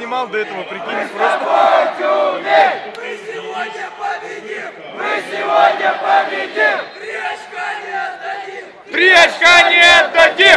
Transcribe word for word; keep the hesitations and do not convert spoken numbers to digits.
снимал до этого, прикинь, просто... Мы сегодня победим! Мы сегодня победим! Гречка не отдадим! Гречка не отдадим!